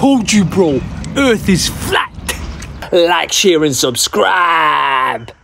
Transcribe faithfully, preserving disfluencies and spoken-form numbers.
told you, bro. Earth is flat. Like, share, and subscribe.